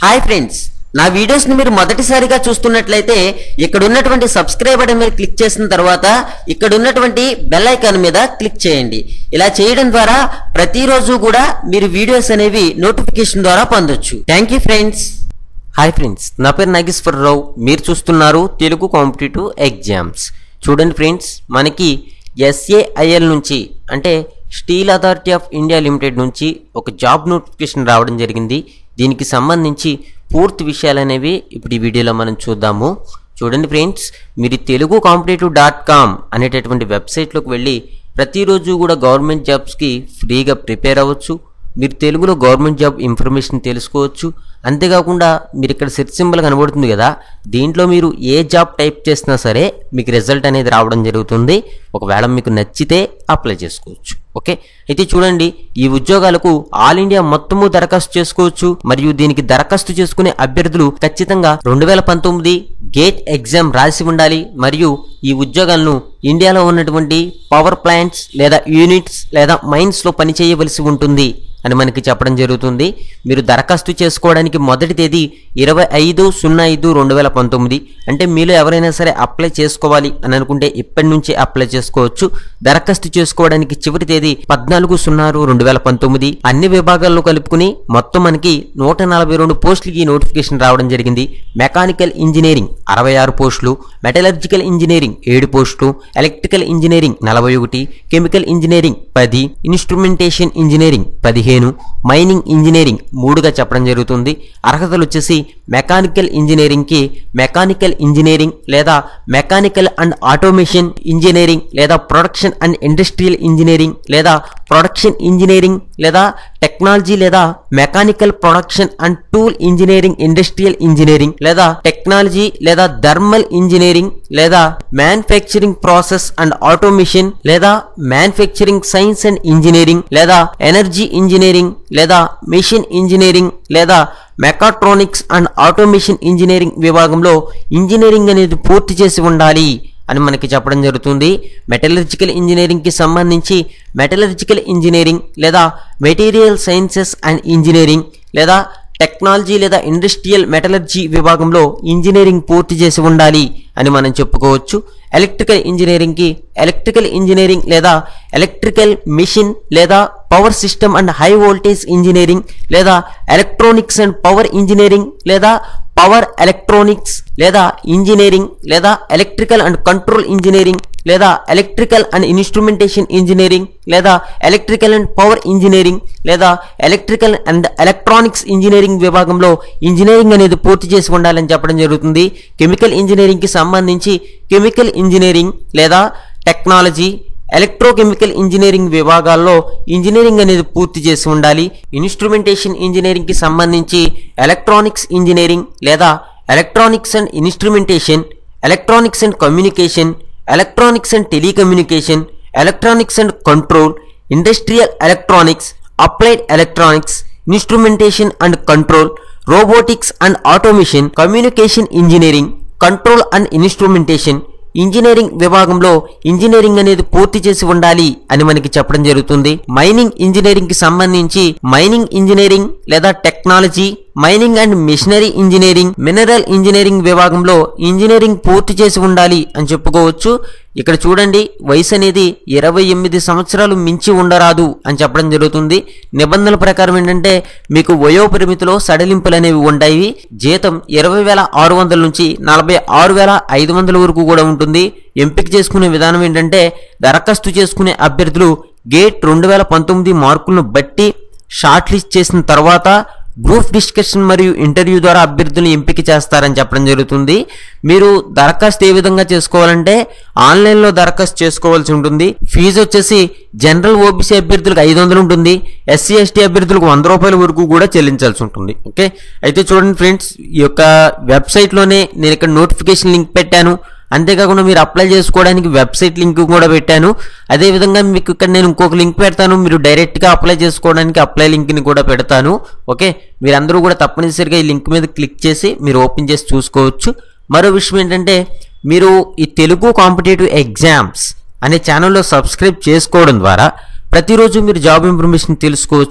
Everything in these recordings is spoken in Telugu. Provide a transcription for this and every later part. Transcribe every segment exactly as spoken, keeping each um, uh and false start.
హాయ్ ఫ్రెండ్స్, నా వీడియోస్ ని మీరు మొదటిసారిగా చూస్తున్నట్లయితే ఇక్కడ ఉన్నటువంటి సబ్స్క్రైబ్ బటన్ మీద క్లిక్ చేసిన తర్వాత ఇక్కడ ఉన్నటువంటి బెల్ ఐకాన్ మీద క్లిక్ చేయండి. ఇలా చేయడం ద్వారా ప్రతిరోజు కూడా మీరు వీడియోస్ అనేవి నోటిఫికేషన్ ద్వారా పొందొచ్చు. Thank you friends. Hi friends, నా పేరు నాగేశ్వరరావు. మీరు చూస్తున్నారు తెలుగు కాంపిటేటివ్ ఎగ్జామ్స్. చూడండి ఫ్రెండ్స్, మనకి ఎస్ఏఐఎల్ నుంచి అంటే steel authority of India limited నుంచి ఒక జాబ్ నోటిఫికేషన్ రావడం జరిగింది. దీనికి సంబంధించి పూర్తి విషయాలు అనేవి ఇప్పుడు ఈ వీడియోలో మనం చూద్దాము. చూడండి ఫ్రెండ్స్, మీరు తెలుగు కాంపిటేటివ్ డాట్ కామ్ అనేటటువంటి వెబ్సైట్లోకి వెళ్ళి ప్రతిరోజు కూడా గవర్నమెంట్ జాబ్స్కి ఫ్రీగా ప్రిపేర్ అవ్వచ్చు. మీరు తెలుగులో గవర్నమెంట్ జాబ్ ఇన్ఫర్మేషన్ తెలుసుకోవచ్చు. అంతేకాకుండా మీరు ఇక్కడ సెర్చ్ సింబల్ కనబడుతుంది కదా, దీంట్లో మీరు ఏ జాబ్ టైప్ చేసినా సరే మీకు రిజల్ట్ అనేది రావడం జరుగుతుంది. ఒకవేళ మీకు నచ్చితే అప్లై చేసుకోవచ్చు. ఓకే, అయితే చూడండి, ఈ ఉద్యోగాలకు ఆల్ ఇండియా మొత్తము దరఖాస్తు చేసుకోవచ్చు. మరియు దీనికి దరఖాస్తు చేసుకునే అభ్యర్థులు ఖచ్చితంగా రెండు వేల పంతొమ్మిది గేట్ ఎగ్జామ్ రాసి ఉండాలి. మరియు ఈ ఉద్యోగాలను ఇండియాలో ఉన్నటువంటి పవర్ ప్లాంట్స్ లేదా యూనిట్స్ లేదా మైన్స్ లో పనిచేయవలసి ఉంటుంది అని మనకి చెప్పడం జరుగుతుంది. మీరు దరఖాస్తు చేసుకోవడానికి మొదటి తేదీ ఇరవై ఐదు సున్నా ఐదు రెండు వేల పంతొమ్మిది. అంటే మీలో ఎవరైనా సరే అప్లై చేసుకోవాలి అని అనుకుంటే ఇప్పటి నుంచే అప్లై చేసుకోవచ్చు. దరఖాస్తు చేసుకోవడానికి చివరి తేదీ పద్నాలుగు సున్నా రెండు వేల పంతొమ్మిది. అన్ని విభాగాల్లో కలుపుకుని మొత్తం మనకి నూట నలభై రెండు పోస్టులకి నోటిఫికేషన్ రావడం జరిగింది. మెకానికల్ ఇంజనీరింగ్ అరవై ఆరు పోస్టులు, మెటలర్జికల్ ఇంజనీరింగ్ ఏడు పోస్టులు, ఎలక్ట్రికల్ ఇంజనీరింగ్ నలభై ఒకటి, కెమికల్ ఇంజనీరింగ్ పది, ఇన్స్ట్రుమెంటేషన్ ఇంజనీరింగ్ పదిహేను, మైనింగ్ ఇంజనీరింగ్ మూడుగా చెప్పడం జరుగుతుంది. అర్హతలు వచ్చేసి మెకానికల్ ఇంజనీరింగ్ కి మెకానికల్ ఇంజనీరింగ్ లేదా మెకానికల్ అండ్ ఆటోమేషన్ ఇంజనీరింగ్ లేదా ప్రొడక్షన్ అండ్ ఇండస్ట్రియల్ ఇంజనీరింగ్ లేదా ప్రొడక్షన్ ఇంజనీరింగ్ లేదా టెక్నాలజీ లేదా mechanical production and tool engineering industrial engineering లేదా టెక్నాలజీ లేదా థర్మల్ ఇంజనీరింగ్ లేదా మ్యానుఫ్యాక్చరింగ్ ప్రాసెస్ అండ్ ఆటోమేషన్ లేదా మ్యానుఫ్యాక్చరింగ్ సైన్స్ అండ్ ఇంజనీరింగ్ లేదా ఎనర్జీ ఇంజనీరింగ్ లేదా మెషిన్ ఇంజనీరింగ్ లేదా మెకాట్రానిక్స్ అండ్ ఆటోమేషన్ ఇంజనీరింగ్ విభాగంలో ఇంజనీరింగ్ అనేది పూర్తి చేసి ఉండాలి అని మనకి చెప్పడం జరుగుతుంది. మెటలర్జికల్ ఇంజనీరింగ్ కి సంబంధించి మెటలర్జికల్ ఇంజనీరింగ్ లేదా మెటీరియల్ సైన్సెస్ అండ్ ఇంజనీరింగ్ లేదా టెక్నాలజీ లేదా ఇండస్ట్రియల్ మెటలర్జీ విభాగంలో ఇంజనీరింగ్ పూర్తి చేసి ఉండాలి అని మనం చెప్పుకోవచ్చు. ఎలక్ట్రికల్ ఇంజనీరింగ్ కి ఎలక్ట్రికల్ ఇంజనీరింగ్ లేదా ఎలక్ట్రికల్ మిషన్ లేదా power system and high voltage engineering లేదా ఎలక్ట్రానిక్స్ అండ్ పవర్ ఇంజనీరింగ్ లేదా పవర్ ఎలక్ట్రానిక్స్ లేదా ఇంజనీరింగ్ లేదా ఎలక్ట్రికల్ అండ్ కంట్రోల్ ఇంజనీరింగ్ లేదా ఎలక్ట్రికల్ అండ్ ఇన్స్ట్రుమెంటేషన్ ఇంజనీరింగ్ లేదా ఎలక్ట్రికల్ అండ్ పవర్ ఇంజనీరింగ్ లేదా ఎలక్ట్రికల్ అండ్ ఎలక్ట్రానిక్స్ ఇంజనీరింగ్ విభాగంలో ఇంజనీరింగ్ అనేది పూర్తి చేసి ఉండాలని చెప్పడం జరుగుతుంది. కెమికల్ ఇంజనీరింగ్ కి సంబంధించి కెమికల్ ఇంజనీరింగ్ లేదా టెక్నాలజీ ఎలక్ట్రోకెమికల్ ఇంజనీరింగ్ విభాగాల్లో ఇంజనీరింగ్ అనేది పూర్తి చేసి ఉండాలి. ఇన్స్ట్రుమెంటేషన్ ఇంజనీరింగ్ కి సంబంధించి ఎలక్ట్రానిక్స్ ఇంజనీరింగ్ లేదా electronics and instrumentation, electronics and communication, electronics and telecommunication, electronics and control, industrial electronics, applied electronics, instrumentation and control, robotics and automation, communication engineering, control and instrumentation engineering విభాగంలో ఇంజనీరింగ్ అనేది పూర్తి చేసి ఉండాలి అని మనకి చెప్పడం జరుగుతుంది. మైనింగ్ ఇంజనీరింగ్ కి సంబంధించి మైనింగ్ ఇంజనీరింగ్ లేదా technology, mining and machinery engineering, mineral engineering విభాగంలో ఇంజనీరింగ్ పూర్తి చేసి ఉండాలి అని చెప్పుకోవచ్చు. ఇక్కడ చూడండి, వయసు అనేది ఇరవై ఎనిమిది సంవత్సరాలు మించి ఉండరాదు అని చెప్పడం జరుగుతుంది. నిబంధనల ప్రకారం ఏంటంటే మీకు వయో పరిమితిలో సడలింపులు అనేవి ఉంటాయి. జీతం ఇరవై వేల ఆరు వందల నుంచి నలభై ఆరు వేల ఐదు వందల వరకు కూడా ఉంటుంది. ఎంపిక చేసుకునే విధానం ఏంటంటే దరఖాస్తు చేసుకునే అభ్యర్థులు గేట్ రెండు వేల పంతొమ్మిది మార్కులను బట్టి షార్ట్ లిస్ట్ చేసిన తర్వాత గ్రూప్ డిస్కషన్ మరియు ఇంటర్వ్యూ ద్వారా అభ్యర్థులను ఎంపిక చేస్తారని చెప్పడం జరుగుతుంది. మీరు దరఖాస్తు ఏ విధంగా చేసుకోవాలంటే ఆన్లైన్లో దరఖాస్తు చేసుకోవాల్సి ఉంటుంది. ఫీజు వచ్చేసి జనరల్ ఓబీసీ అభ్యర్థులకు ఐదు వందలు ఉంటుంది. ఎస్సీ ఎస్టీ అభ్యర్థులకు వంద రూపాయల వరకు కూడా చెల్లించాల్సి ఉంటుంది. ఓకే, అయితే చూడండి ఫ్రెండ్స్, ఈ యొక్క వెబ్సైట్లోనే నేను ఇక్కడ నోటిఫికేషన్ లింక్ పెట్టాను. అంతేకాకుండా మీరు అప్లై చేసుకోవడానికి వెబ్సైట్ లింక్ కూడా పెట్టాను. అదేవిధంగా మీకు ఇక్కడ నేను ఇంకొక లింక్ పెడతాను, మీరు డైరెక్ట్గా అప్లై చేసుకోవడానికి అప్లై లింక్ని కూడా పెడతాను. ఓకే, మీరందరూ కూడా తప్పనిసరిగా ఈ లింక్ మీద క్లిక్ చేసి మీరు ఓపెన్ చేసి చూసుకోవచ్చు. మరో విషయం ఏంటంటే మీరు ఈ తెలుగు కాంపిటేటివ్ ఎగ్జామ్స్ అనే ఛానల్లో సబ్స్క్రైబ్ చేసుకోవడం ద్వారా ప్రతిరోజు మీరు జాబ్ ఇన్ఫర్మేషన్ తెలుసుకోవచ్చు.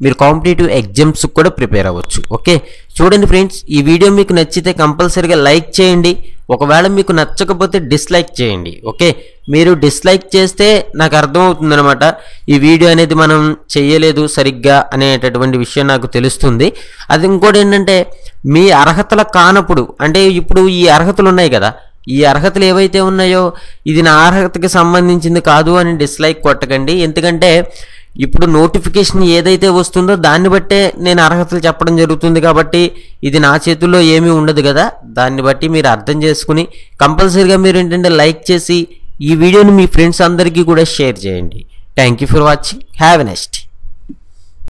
మీరు కాంపిటేటివ్ ఎగ్జామ్స్ కూడా ప్రిపేర్ అవ్వచ్చు. ఓకే, చూడండి ఫ్రెండ్స్, ఈ వీడియో మీకు నచ్చితే కంపల్సరీగా లైక్ చేయండి. ఒకవేళ మీకు నచ్చకపోతే డిస్లైక్ చేయండి. ఓకే, మీరు డిస్లైక్ చేస్తే నాకు అర్థమవుతుంది అనమాట, ఈ వీడియో అనేది మనం చెయ్యలేదు సరిగ్గా అనేటటువంటి విషయం నాకు తెలుస్తుంది. అది ఇంకోటి ఏంటంటే, మీ అర్హతల కానప్పుడు, అంటే ఇప్పుడు ఈ అర్హతలు ఉన్నాయి కదా, ఈ అర్హతలు ఏవైతే ఉన్నాయో ఇది నా అర్హతకి సంబంధించింది కాదు అని డిస్లైక్ కొట్టకండి. ఎందుకంటే ఇప్పుడు నోటిఫికేషన్ ఏదైతే వస్తుందో దాన్ని బట్టే నేను అర్హతలు చెప్పడం జరుగుతుంది కాబట్టి ఇది నా చేతుల్లో ఏమీ ఉండదు కదా. దాన్ని బట్టి మీరు అర్థం చేసుకుని కంపల్సరీగా మీరు ఏంటంటే లైక్ చేసి ఈ వీడియోని మీ ఫ్రెండ్స్ అందరికీ కూడా షేర్ చేయండి. Thank you for watching. Have a next.